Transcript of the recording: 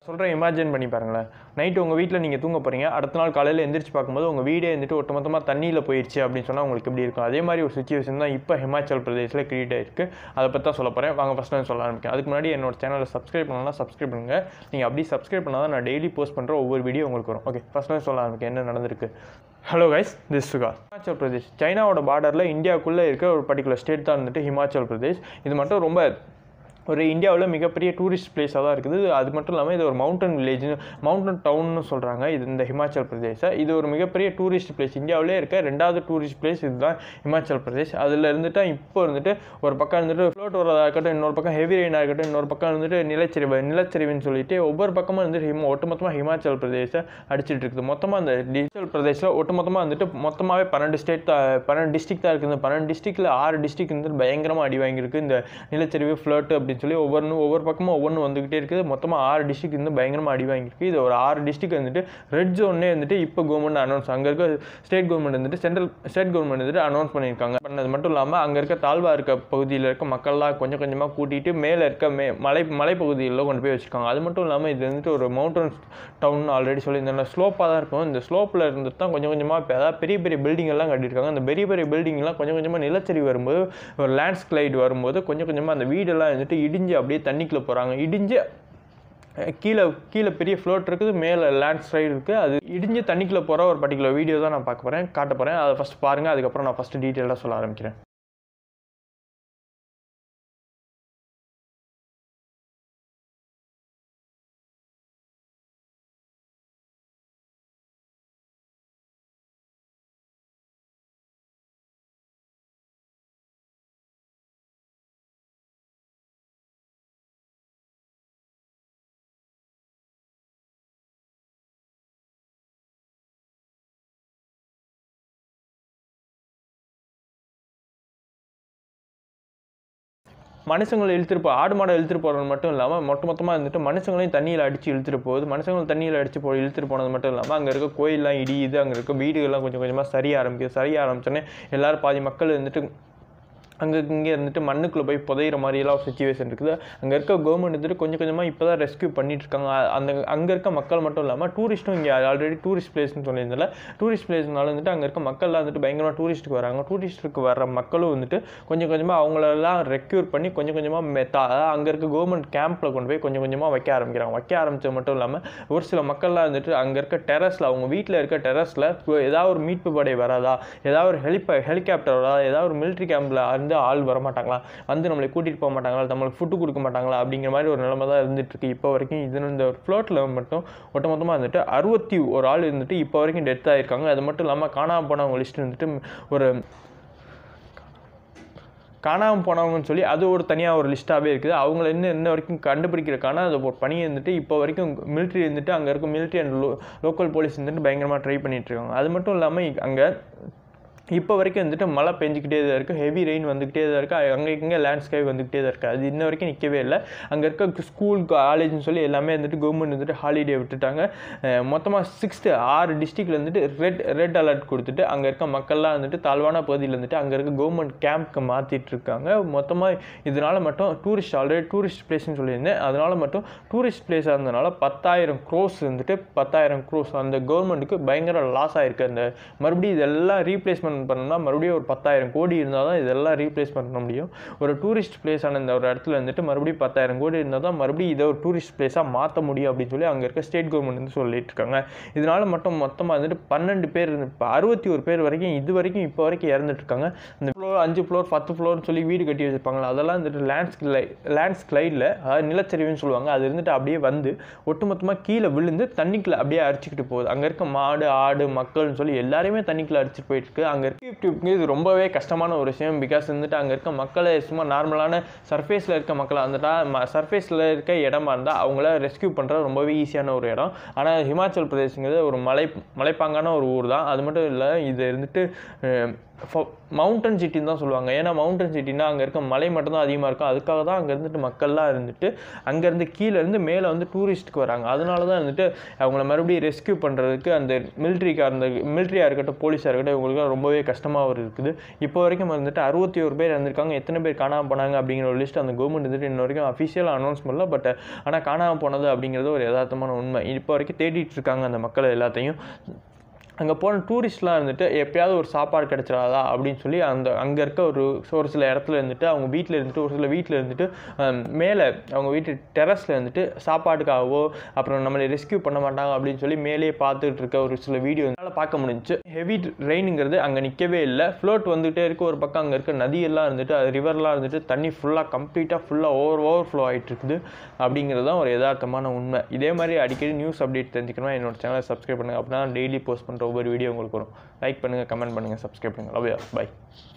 சொல்கிறேன், இமேஜின் பண்ணி பாருங்களேன். நைட்டு உங்கள் வீட்டில் நீங்கள் தூங்க போகிறீங்க, அடுத்த நாள் காலையில் எந்திரிச்சு பார்க்கும்போது உங்கள் வீடே வந்துட்டு ஒட்டுமொத்தமாக தண்ணியில் போயிடுச்சு அப்படின்னு சொன்னால் உங்களுக்கு எப்படி இருக்கும்? அதே மாதிரி ஒரு சுச்சுவேஷன் தான் இப்போ ஹிமாச்சல் பிரதேசில் கிரியேட் ஆகிருக்கு. அதை பற்றி தான் சொல்ல போகிறேன். வாங்க ஃபஸ்ட் நான் சொல்ல ஆரம்பிக்கிறேன். அதுக்கு முன்னாடி என்னோட சேனலை சப்ஸ்கிரைப் பண்ணலாம், சப்ஸ்கிரைப் பண்ணுங்கள். நீங்கள் அப்படி சப்ஸ்கிரைப் பண்ணால் தான் நான் டெய்லி போஸ்ட் பண்ணுற ஒவ்வொரு வீடியோ உங்களுக்கு வரும். ஓகே, ஃபஸ்ட் நான் சொல்ல ஆரம்பிக்கிறேன் என்ன நடந்திருக்கு. Hello guys, this Suga. Himachal Pradesh சைனாவோட பார்டரில் இந்தியாவுக்குள்ளே இருக்க ஒரு பர்டிகுலர் ஸ்டேட் தான் வந்துட்டு ஹிமாச்சல் பிரதேஷ். இது மட்டும் ரொம்ப ஒரு இந்தியாவில் மிகப்பெரிய டூரிஸ்ட் பிளேஸாக தான் இருக்குது. அது மட்டும் இல்லாமல் இது ஒரு மவுண்டன் வில்லேஜ், மவுண்டன் டவுன்னு சொல்கிறாங்க இது இந்த ஹிமாச்சல் பிரதேஷை. இது ஒரு மிகப்பெரிய டூரிஸ்ட் பிளேஸ். இந்தியாவிலே இருக்க 2வது டூரிஸ்ட் பிளேஸ் இதுதான் ஹிமாச்சல் பிரதேஷ். அதில் இருந்துட்டு இப்போ வந்துட்டு ஒரு பக்கம் இருந்துட்டு ஃப்ளோட் வரதாக இருக்கட்டும், இன்னொரு பக்கம் ஹெவி ரெயினாக இருக்கட்டும், இன்னொரு பக்கம் வந்துட்டு நிலச்சரிவுன்னு சொல்லிட்டு ஒவ்வொரு பக்கமும் வந்துட்டு ஒட்டுமொத்தமாக ஹிமாச்சல் பிரதேசை அடிச்சிட்டு இருக்குது. மொத்தமாக அந்த ஹிமாச்சல் பிரதேசில் ஒட்டுமொத்தமாக வந்துட்டு மொத்தமாகவே 12 டிஸ்ட்ரிக்ட் தான் இருக்குது. இந்த 12 டிஸ்ட்ரிக்டில் 6 டிஸ்ட்ரிக்ட் வந்துட்டு பயங்கரமாக அடி வாங்கியிருக்கு இந்த நிலச்சரிவு ஃப்ளோட் அப்படின்னு சொல்லி ஒவ்வொரு பக்கமும் ஒவ்வொன்று வந்துகிட்டே இருக்குது. மொத்தமாக 6 டிஸ்ட்ரிக்ட் வந்து பயங்கரமாக அடி வாங்கியிருக்கு. இது ஒரு 6 டிஸ்ட்ரிக்ட் வந்துட்டு ரெட் ஜோன்னே வந்துட்டு இப்போ கவர்மெண்ட் அனௌன்ஸ், அங்கே இருக்க ஸ்டேட் கவர்மெண்ட் வந்துட்டு ஸ்டேட் கவர்மெண்ட் வந்துட்டு அனௌன்ஸ் பண்ணியிருக்காங்க. பண்ணது மட்டும் இல்லாமல் அங்கே இருக்க தாழ்வாக இருக்க பகுதியில் இருக்க மக்கள்லாம் கொஞ்சம் கொஞ்சமாக கூட்டிகிட்டு மேலே இருக்க மலைப்பகுதிகளில் கொண்டு போய் வச்சுருக்காங்க. அது மட்டும் இல்லாமல் இது வந்துட்டு ஒரு மவுண்டன் டவுன் ஆல்ரெடி சொல்லியிருந்தாங்க. ஸ்லோப்பாக தான் இருக்கும். இந்த ஸ்லோப்பில் இருந்து தான் கொஞ்சம் கொஞ்சமாக அதாவது பெரிய பெரிய பில்டிங் எல்லாம் கட்டியிருக்காங்க. அந்த பெரிய பெரிய பில்டிங்லாம் கொஞ்சம் கொஞ்சமாக நிலச்சரிவு வரும்போது, ஒரு லேண்ட்ஸ்லைடு வரும்போது கொஞ்சம் கொஞ்சமாக அந்த வீடெல்லாம் வந்துட்டு இடிஞ்சு அப்படியே தண்ணிக்குள்ளே போகிறாங்க. இடிஞ்சு கீழே பெரிய ஃப்ளோட் இருக்குது, மேலே லேண்ட்ஸ்லைடு இருக்குது. அது இடிஞ்சு தண்ணிக்குள்ளே போகிற ஒரு பர்டிகுலர் வீடியோ தான் நான் காட்ட போகிறேன். அதை ஃபஸ்ட் பாருங்கள், அதுக்கப்புறம் நான் ஃபஸ்ட்டு டீட்டெயிலாக சொல்ல ஆரம்பிக்கிறேன். மனுஷங்களை இழுத்துட்டு ஆடு மாடை இழுத்துட்டு போகிறது மட்டும் இல்லாமல் மொத்தமாக இருந்துட்டு மனுஷங்களையும் தண்ணியில் அடித்து இழுத்துட்டு போகுது. மனுஷங்களும் தண்ணியில் இழுத்துட்டு போனது மட்டும் இல்லாமல் அங்கே இருக்க கோயிலெலாம் இடியுது, அங்கே இருக்க வீடுகள்லாம் கொஞ்சம் கொஞ்சமாக சரிய ஆரம்பிச்சோன்னே எல்லோரும் பாதி மக்கள் வந்துட்டு இங்கே இருந்துட்டு மண்ணுக்குள்ளே போய் புதையிற மாதிரியெல்லாம் ஒரு சுச்சுவேஷன் இருக்குது. அங்கே இருக்க கவர்மெண்ட் வந்துட்டு கொஞ்சம் கொஞ்சமாக இப்போ தான் ரெஸ்க்யூ பண்ணிட்டுருக்காங்க. அங்கே இருக்க மக்கள் மட்டும் இல்லாமல் டூரிஸ்ட்டும் இங்கே ஆல்ரெடி டூரிஸ்ட் பிளேஸ்னு சொல்லியிருந்தால டூரிஸ்ட் பிளேஸ்னால வந்துட்டு அங்கே இருக்க மக்கள்லாம் வந்துட்டு பயங்கரமாக டூரிஸ்ட்டுக்கு வராங்க. டூரிஸ்ட்டுக்கு வர மக்களும் வந்துட்டு கொஞ்சம் கொஞ்சமாக அவங்களெல்லாம் ரெக்யூர் பண்ணி கொஞ்சம் கொஞ்சமாக அங்கே இருக்க கவர்மெண்ட் கேம்பில் கொண்டு போய் கொஞ்சம் கொஞ்சமாக வைக்க ஆரம்பித்தது மட்டும் இல்லாமல் ஒரு சில மக்கள்லாம் வந்துட்டு அங்கே இருக்க டெரஸில், அவங்க வீட்டில் இருக்க டெரஸில் ஏதாவது ஒரு மீட்பு படை வராதா, ஏதாவது ஒரு ஹெலிகாப்டர் வராதா, ஏதாவது ஒரு மிலிட்ரி கேம்பில் ஆள் வரமாட்டாங்களா, வந்து நம்மளை கூட்டிகிட்டு போக மாட்டாங்களா, நம்மளுக்கு ஃபுட்டு கொடுக்க மாட்டாங்களா அப்படிங்கிற மாதிரி ஒரு நிலைமை தான் இருந்துகிட்ருக்கு இப்போ வரைக்கும். இந்த ஃப்ளோட்டில் மட்டும் ஒட்டுமொத்தமாக வந்துட்டு 61 ஆள் இருந்துட்டு இப்போ வரைக்கும் டெத் ஆகிருக்காங்க. அது மட்டும் இல்லாமல் காணாமல் போனவங்க லிஸ்ட் வந்துட்டு ஒரு காணாமல் போனவங்கன்னு சொல்லி அது ஒரு தனியாக ஒரு லிஸ்ட்டாகவே இருக்குது. அவங்கள இன்ன வரைக்கும் கண்டுபிடிக்கிறக்கான அது ஒரு பணியை வந்துட்டு இப்போ வரைக்கும் மிலிட்ரி இருந்துட்டு அங்கே இருக்க மிலிட்ரி அண்ட் லோக்கல் போலீஸ் வந்துட்டு பயங்கரமாக ட்ரை பண்ணிகிட்ருக்காங்க. அது மட்டும் இல்லாமல் அங்கே இப்போ வரைக்கும் வந்துட்டு மழை பெஞ்சிக்கிட்டே தான் இருக்குது, ஹெவி ரெயின் வந்துக்கிட்டே தான் இருக்குது, அங்கே இங்கே லேண்ட்ஸ்கேப் வந்துக்கிட்டே தான் இருக்குது. அது இன்ன வரைக்கும் நிற்கவே இல்லை. அங்கே இருக்க ஸ்கூல் காலேஜ்னு சொல்லி எல்லாமே வந்துட்டு கவர்மெண்ட் வந்துட்டு ஹாலிடே விட்டுட்டாங்க. மொத்தமாக 6 டிஸ்ட்ரிக்டில் வந்துட்டு ரெட் அலர்ட் கொடுத்துட்டு அங்கே இருக்க மக்கள்லாம் வந்துட்டு தாழ்வான பகுதியில் வந்துட்டு அங்கே இருக்க கவர்மெண்ட் கேம்ப்க்கு மாற்றிட்டு இருக்காங்க. மொத்தமாக இதனால் மட்டும் ஆல்ரெடி டூரிஸ்ட் பிளேஸ்ன்னு சொல்லியிருந்தேன், அதனால் மட்டும் டூரிஸ்ட் பிளேஸாக இருந்ததுனால 10,000 crores வந்துட்டு 10,000 crores அந்த கவர்மெண்ட்டுக்கு பயங்கர லாஸ் ஆகிருக்கு. அந்த மறுபடியும் இதெல்லாம் ரீப்ளேஸ்மெண்ட் பண்ணணும்னா மறுபடியும் ஒரு 10,000 கோடி இருந்தால் தான் இதெல்லாம் ரீப்ளேஸ் பண்ண முடியும். ஒரு டூரிஸ்ட் பிளேஸான இந்த ஒரு இடத்துல வந்துட்டு மறுபடியும் 10,000 கோடி இருந்தால் தான் மறுபடியும் இதை ஒரு டூரிஸ்ட் பிளேஸாக மாற்ற முடியும் அப்படின்னு சொல்லி அங்கே இருக்க ஸ்டேட் கவர்மெண்ட் வந்து சொல்லிட்டு இருக்காங்க. இதனால் மட்டும் மொத்தமாக வந்துட்டு 12 பேர், இப்போ 61 பேர் வரைக்கும் இது வரைக்கும் இப்போ வரைக்கும் இறந்துட்டு இருக்காங்க. இந்த 5 ஃப்ளோர் 10 ஃப்ளோர்னு சொல்லி வீடு கட்டி வச்சுருப்பாங்களா, அதெல்லாம் வந்துட்டு லேண்ட்ஸ்லைடில், அதாவது நிலச்சரிவுன்னு சொல்லுவாங்க, அது இருந்துட்டு அப்படியே வந்து ஒட்டுமொத்தமாக கீழே விழுந்து தண்ணிக்குள்ளே அப்படியே அடிச்சுக்கிட்டு போகுது. அங்கே இருக்க மாடு ஆடு மக்கள்னு சொல்லி எல்லாருமே தண்ணிக்குள்ளே அடிச்சுட்டு போயிட்டு இருக்கு. அங்கே இது ரொம்பவே கஷ்டமான ஒரு விஷயம். பிகாஸ் வந்துட்டு அங்கே இருக்க மக்களை சும்மா நார்மலான சர்ஃபேஸில் இருக்க மக்களை வந்துட்டா சர்ஃபேஸில் இருக்க இடமா இருந்தால் அவங்கள ரெஸ்க்யூ பண்ணுறது ரொம்பவே ஈஸியான ஒரு இடம். ஆனால் ஹிமாச்சல் பிரதேஷ்ங்கிறது ஒரு மலைப்பாங்கான ஒரு ஊர் தான். அது மட்டும் இல்லை, இது இருந்துட்டு மவுண்டன் சிட்டின்னு தான் சொல்லுவாங்க. ஏன்னா மவுண்டன் சிட்டினா அங்கே இருக்க மலை மட்டும் தான் அதிகமாக இருக்கும். அதுக்காக தான் அங்கே இருந்துட்டு மக்கள்லாம் இருந்துட்டு அங்கேருந்து கீழேருந்து மேலே வந்து டூரிஸ்ட்டுக்கு வராங்க. அதனால தான் வந்துட்டு அவங்கள மறுபடியும் ரெஸ்க்யூ பண்ணுறதுக்கு அந்த மிலிட்ரியாக இருக்கட்டும், போலீஸாக இருக்கட்டும், இவங்களுக்கு ரொம்பவே கஷ்டமாக இருக்குது. இப்போ வரைக்கும் வந்துட்டு 61 பேர் இருந்திருக்காங்க. எத்தனை பேர் காணாமல் போனாங்க அப்படிங்கிற ஒரு லிஸ்ட் அந்த கவர்மெண்ட் வந்துட்டு இன்ன வரைக்கும் அஃபிஷியலாக அனௌன்ஸ் பண்ணல. பட் ஆனால் காணாமல் போனது அப்படிங்கிறது ஒரு யதார்த்தமான உண்மை. இப்போ வரைக்கும் தேடிட்டு இருக்காங்க அந்த மக்கள் எல்லாத்தையும். அங்கே போன டூரிஸ்ட்லாம் இருந்துட்டு எப்பயாவது ஒரு சாப்பாடு கிடச்சிடாதா அப்படின்னு சொல்லி அங்கே இருக்க ஒரு சில இடத்துல இருந்துட்டு அவங்க வீட்டில் இருந்துட்டு ஒரு சில வீட்டில் இருந்துட்டு மேலே அவங்க வீட்டு டெரஸில் இருந்துட்டு சாப்பாட்டுக்காகவோ அப்புறம் நம்மளை ரெஸ்க்யூ பண்ண மாட்டாங்க அப்படின்னு சொல்லி மேலே பார்த்துட்டு இருக்க ஒரு சில வீடியோ என்னால் பார்க்க முடிஞ்சிச்சு. ஹெவி ரெயினுங்கிறது அங்கே நிற்கவே இல்லை. ஃப்ளோட் வந்துகிட்டே இருக்க ஒரு பக்கம் அங்கே இருக்க நதியெல்லாம் இருந்துட்டு அது ரிவர்லாம் இருந்துட்டு தண்ணி ஃபுல்லாக ஓவர் ஃப்ளோ ஆகிட்டு இருக்குது அப்படிங்கிறது தான் ஒரு யதார்த்தமான உண்மை. இதே மாதிரி அடிக்கடி நியூஸ் அப்டேட் தெரிஞ்சுக்கணும் என்னோட சேனலை சப்ஸ்கிரைப் பண்ணுங்கள். அப்படின்னா டெய்லி போஸ்ட் பண்ணுற ஒவ்வொரு வீடியோ உங்களுக்கு வரும். லைக் பண்ணுங்கள், கமெண்ட் பண்ணுங்கள், சப்ஸ்கிரைப் பண்ணுங்கள். Love you. பை.